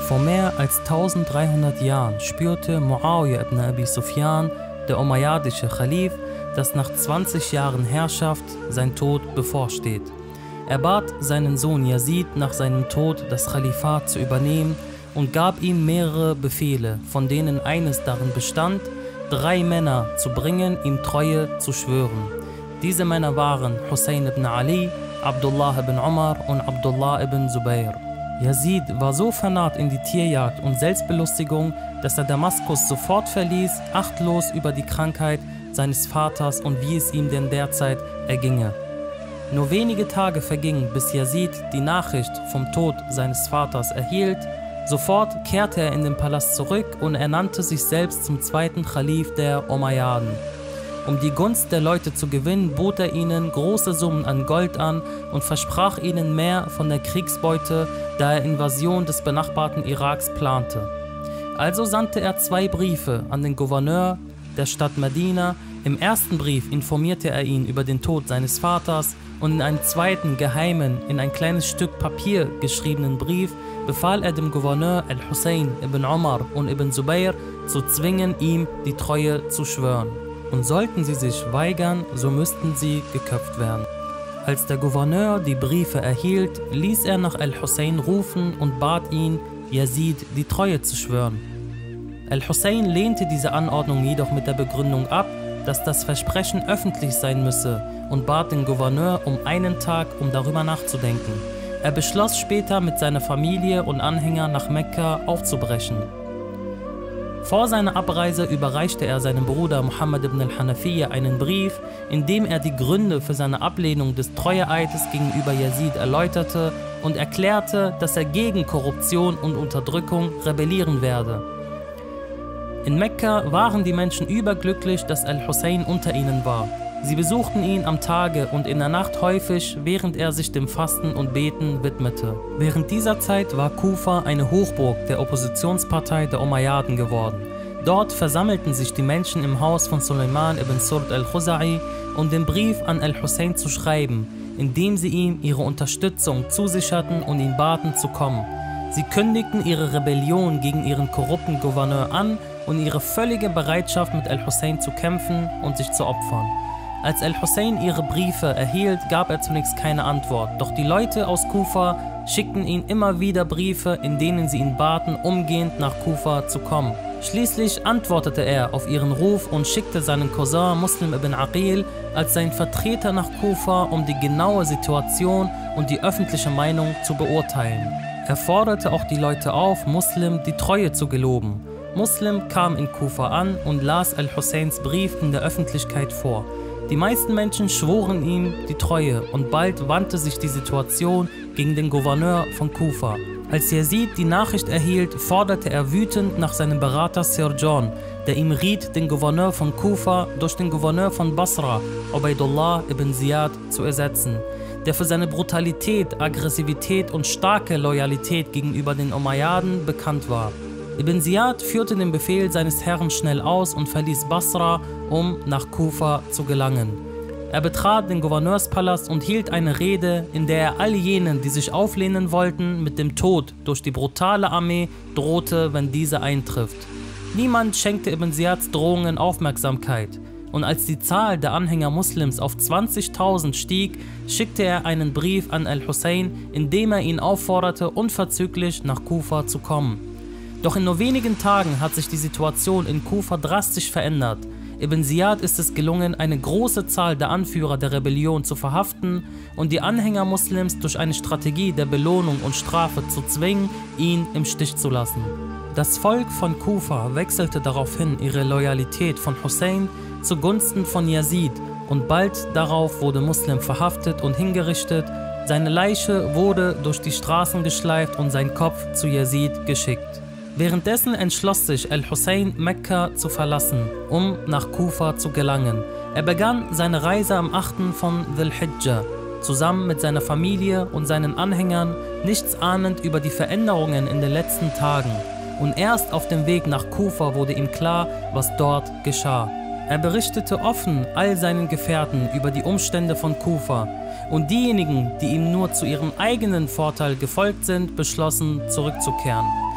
Vor mehr als 1300 Jahren spürte Muawiyah ibn Abi Sufyan, der umayyadische Khalif, dass nach 20 Jahren Herrschaft sein Tod bevorsteht. Er bat seinen Sohn Yazid nach seinem Tod das Khalifat zu übernehmen und gab ihm mehrere Befehle, von denen eines darin bestand, 3 Männer zu bringen, ihm Treue zu schwören. Diese Männer waren Hussein ibn Ali, Abdullah ibn Umar und Abdullah ibn Zubair. Yazid war so vernarrt in die Tierjagd und Selbstbelustigung, dass er Damaskus sofort verließ, achtlos über die Krankheit seines Vaters und wie es ihm denn derzeit erginge. Nur wenige Tage vergingen, bis Yazid die Nachricht vom Tod seines Vaters erhielt. Sofort kehrte er in den Palast zurück und ernannte sich selbst zum zweiten Khalif der Umayyaden. Um die Gunst der Leute zu gewinnen, bot er ihnen große Summen an Gold an und versprach ihnen mehr von der Kriegsbeute, da er Invasion des benachbarten Iraks plante. Also sandte er 2 Briefe an den Gouverneur der Stadt Medina. Im ersten Brief informierte er ihn über den Tod seines Vaters und in einem zweiten, geheimen, in ein kleines Stück Papier geschriebenen Brief befahl er dem Gouverneur al-Hussein ibn Umar und ibn Zubair zu zwingen, ihm die Treue zu schwören. Und sollten sie sich weigern, so müssten sie geköpft werden. Als der Gouverneur die Briefe erhielt, ließ er nach al-Hussein rufen und bat ihn, Yazid die Treue zu schwören. Al-Hussein lehnte diese Anordnung jedoch mit der Begründung ab, dass das Versprechen öffentlich sein müsse und bat den Gouverneur um einen Tag, um darüber nachzudenken. Er beschloss später mit seiner Familie und Anhängern nach Mekka aufzubrechen. Vor seiner Abreise überreichte er seinem Bruder Muhammad ibn al-Hanafiyya einen Brief, in dem er die Gründe für seine Ablehnung des Treueeides gegenüber Yazid erläuterte und erklärte, dass er gegen Korruption und Unterdrückung rebellieren werde. In Mekka waren die Menschen überglücklich, dass al-Hussein unter ihnen war. Sie besuchten ihn am Tage und in der Nacht häufig, während er sich dem Fasten und Beten widmete. Während dieser Zeit war Kufa eine Hochburg der Oppositionspartei der Umayyaden geworden. Dort versammelten sich die Menschen im Haus von Suleiman ibn Surd al-Khuza'i, um den Brief an al-Hussein zu schreiben, indem sie ihm ihre Unterstützung zusicherten und ihn baten zu kommen. Sie kündigten ihre Rebellion gegen ihren korrupten Gouverneur an und ihre völlige Bereitschaft, mit al-Hussein zu kämpfen und sich zu opfern. Als al-Hussein ihre Briefe erhielt, gab er zunächst keine Antwort, doch die Leute aus Kufa schickten ihm immer wieder Briefe, in denen sie ihn baten, umgehend nach Kufa zu kommen. Schließlich antwortete er auf ihren Ruf und schickte seinen Cousin Muslim ibn Aqil als sein Vertreter nach Kufa, um die genaue Situation und die öffentliche Meinung zu beurteilen. Er forderte auch die Leute auf, Muslim die Treue zu geloben. Muslim kam in Kufa an und las al-Husseins Brief in der Öffentlichkeit vor. Die meisten Menschen schworen ihm die Treue und bald wandte sich die Situation gegen den Gouverneur von Kufa. Als Yazid die Nachricht erhielt, forderte er wütend nach seinem Berater Sir John, der ihm riet, den Gouverneur von Kufa durch den Gouverneur von Basra, Ubaydullah ibn Ziyad, zu ersetzen, der für seine Brutalität, Aggressivität und starke Loyalität gegenüber den Umayyaden bekannt war. Ibn Ziyad führte den Befehl seines Herrn schnell aus und verließ Basra, um nach Kufa zu gelangen. Er betrat den Gouverneurspalast und hielt eine Rede, in der er all jenen, die sich auflehnen wollten, mit dem Tod durch die brutale Armee drohte, wenn diese eintrifft. Niemand schenkte Ibn Ziyads Drohungen Aufmerksamkeit. Und als die Zahl der Anhänger Muslims auf 20.000 stieg, schickte er einen Brief an al-Hussein, in dem er ihn aufforderte, unverzüglich nach Kufa zu kommen. Doch in nur wenigen Tagen hat sich die Situation in Kufa drastisch verändert. Ibn Ziyad ist es gelungen, eine große Zahl der Anführer der Rebellion zu verhaften und die Anhänger Muslims durch eine Strategie der Belohnung und Strafe zu zwingen, ihn im Stich zu lassen. Das Volk von Kufa wechselte daraufhin ihre Loyalität von Hussein zugunsten von Yazid und bald darauf wurde Muslim verhaftet und hingerichtet. Seine Leiche wurde durch die Straßen geschleift und sein Kopf zu Yazid geschickt. Währenddessen entschloss sich al-Hussein, Mekka zu verlassen, um nach Kufa zu gelangen. Er begann seine Reise am 8. von Dhul-Hijjah, zusammen mit seiner Familie und seinen Anhängern, nichts ahnend über die Veränderungen in den letzten Tagen. Und erst auf dem Weg nach Kufa wurde ihm klar, was dort geschah. Er berichtete offen all seinen Gefährten über die Umstände von Kufa. Und diejenigen, die ihm nur zu ihrem eigenen Vorteil gefolgt sind, beschlossen, zurückzukehren.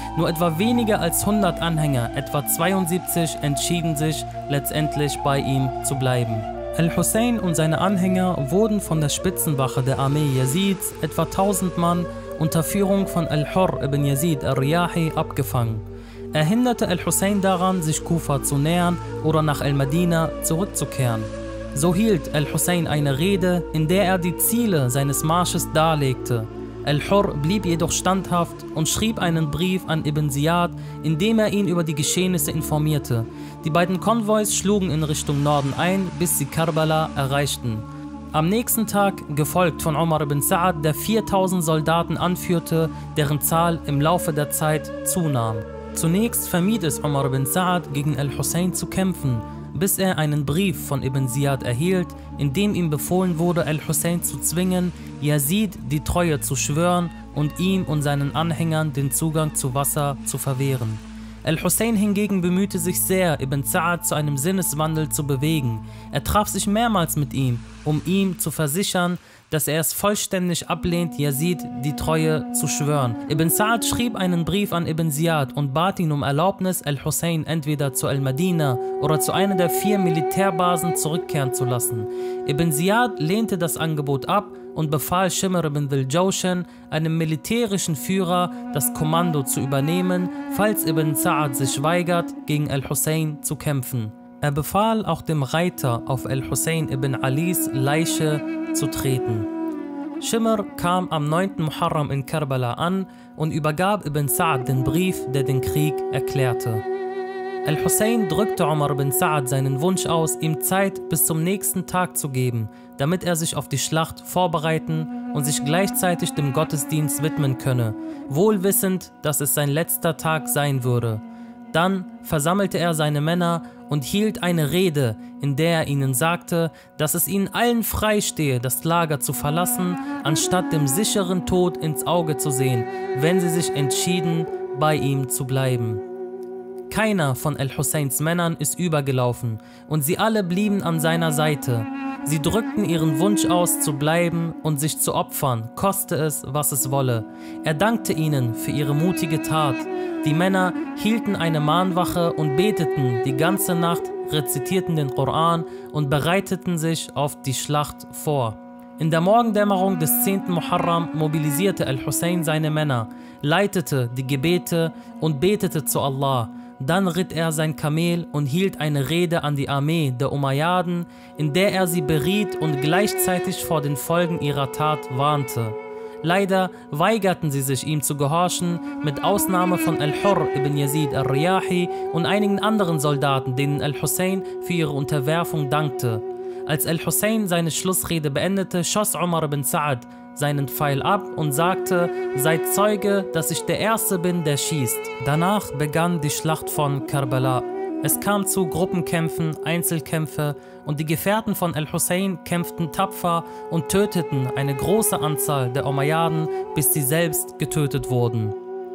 Nur etwa weniger als 100 Anhänger, etwa 72, entschieden sich letztendlich bei ihm zu bleiben. Al-Hussein und seine Anhänger wurden von der Spitzenwache der Armee Yazids, etwa 1000 Mann, unter Führung von Al-Hurr ibn Yazid al-Riyahi abgefangen. Er hinderte Al-Hussein daran, sich Kufa zu nähern oder nach Al-Madina zurückzukehren. So hielt Al-Hussein eine Rede, in der er die Ziele seines Marsches darlegte. Al-Hurr blieb jedoch standhaft und schrieb einen Brief an Ibn Ziyad, in dem er ihn über die Geschehnisse informierte. Die beiden Konvois schlugen in Richtung Norden ein, bis sie Karbala erreichten. Am nächsten Tag, gefolgt von Umar ibn Sa'ad, der 4000 Soldaten anführte, deren Zahl im Laufe der Zeit zunahm. Zunächst vermied es Umar ibn Sa'ad, gegen Al-Hussein zu kämpfen, bis er einen Brief von Ibn Ziyad erhielt, in dem ihm befohlen wurde, Al-Hussein zu zwingen, Yazid die Treue zu schwören und ihm und seinen Anhängern den Zugang zu Wasser zu verwehren. Al-Hussein hingegen bemühte sich sehr, Ibn Sa'ad zu einem Sinneswandel zu bewegen. Er traf sich mehrmals mit ihm, um ihm zu versichern, dass er es vollständig ablehnt, Yazid die Treue zu schwören. Ibn Sa'ad schrieb einen Brief an Ibn Ziyad und bat ihn um Erlaubnis, Al-Hussein entweder zu Al-Madina oder zu einer der 4 Militärbasen zurückkehren zu lassen. Ibn Ziyad lehnte das Angebot ab und befahl Shimr ibn Dhil-Jawshan, einem militärischen Führer, das Kommando zu übernehmen, falls Ibn Sa'ad sich weigert, gegen Al-Hussein zu kämpfen. Er befahl auch dem Reiter, auf Al-Hussein ibn Alis Leiche zu treten. Shimr kam am 9. Muharram in Karbala an und übergab Ibn Sa'ad den Brief, der den Krieg erklärte. Al-Hussein drückte Umar ibn Sa'ad seinen Wunsch aus, ihm Zeit bis zum nächsten Tag zu geben, damit er sich auf die Schlacht vorbereiten und sich gleichzeitig dem Gottesdienst widmen könne, wohl wissend, dass es sein letzter Tag sein würde. Dann versammelte er seine Männer und hielt eine Rede, in der er ihnen sagte, dass es ihnen allen freistehe, das Lager zu verlassen, anstatt dem sicheren Tod ins Auge zu sehen, wenn sie sich entschieden, bei ihm zu bleiben. Keiner von Al-Husseins Männern ist übergelaufen und sie alle blieben an seiner Seite. Sie drückten ihren Wunsch aus, zu bleiben und sich zu opfern, koste es, was es wolle. Er dankte ihnen für ihre mutige Tat. Die Männer hielten eine Mahnwache und beteten die ganze Nacht, rezitierten den Koran und bereiteten sich auf die Schlacht vor. In der Morgendämmerung des 10. Muharram mobilisierte Al-Hussein seine Männer, leitete die Gebete und betete zu Allah. Dann ritt er sein Kamel und hielt eine Rede an die Armee der Umayyaden, in der er sie beriet und gleichzeitig vor den Folgen ihrer Tat warnte. Leider weigerten sie sich, ihm zu gehorchen, mit Ausnahme von Al-Hurr ibn Yazid al-Riyahi und einigen anderen Soldaten, denen Al-Hussein für ihre Unterwerfung dankte. Als Al-Hussein seine Schlussrede beendete, schoss Umar ibn Sa'ad seinen Pfeil ab und sagte: Seid Zeuge, dass ich der Erste bin, der schießt. Danach begann die Schlacht von Karbala. Es kam zu Gruppenkämpfen, Einzelkämpfe und die Gefährten von Al-Hussein kämpften tapfer und töteten eine große Anzahl der Umayyaden, bis sie selbst getötet wurden.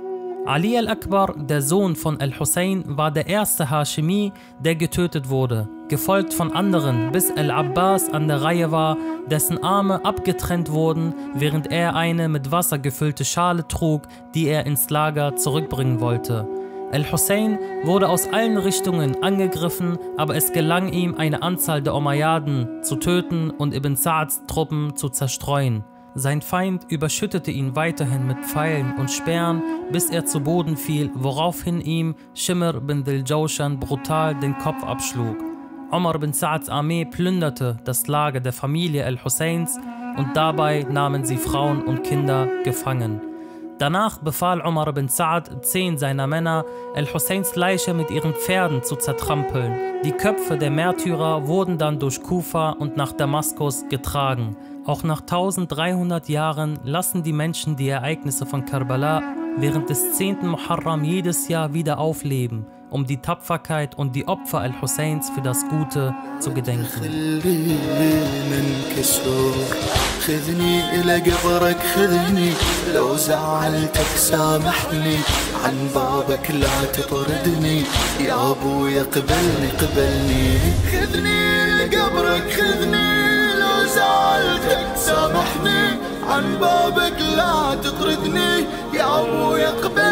Ali al-Akbar, der Sohn von Al-Hussein, war der erste Hashimi, der getötet wurde, gefolgt von anderen, bis Al-Abbas an der Reihe war, dessen Arme abgetrennt wurden, während er eine mit Wasser gefüllte Schale trug, die er ins Lager zurückbringen wollte. Al-Hussein wurde aus allen Richtungen angegriffen, aber es gelang ihm, eine Anzahl der Umayyaden zu töten und Ibn Sa'ads Truppen zu zerstreuen. Sein Feind überschüttete ihn weiterhin mit Pfeilen und Speeren, bis er zu Boden fiel, woraufhin ihm Shimr ibn Dhil-Jawshan brutal den Kopf abschlug. Umar ibn Sa'ads Armee plünderte das Lager der Familie Al-Husseins und dabei nahmen sie Frauen und Kinder gefangen. Danach befahl Umar ibn Sa'ad 10 seiner Männer, Al-Husseins Leiche mit ihren Pferden zu zertrampeln. Die Köpfe der Märtyrer wurden dann durch Kufa und nach Damaskus getragen. Auch nach 1300 Jahren lassen die Menschen die Ereignisse von Karbala während des 10. Muharram jedes Jahr wieder aufleben, um die Tapferkeit und die Opfer Al-Husseins für das Gute zu gedenken. خذني إلى قبرك خذني لو زعلتك سامحني عن بابك لا تطردني يا أبويا قبلني قبلني خذني إلى قبرك خذني لو زعلتك سامحني عن بابك لا تطردني يا أبويا قبلني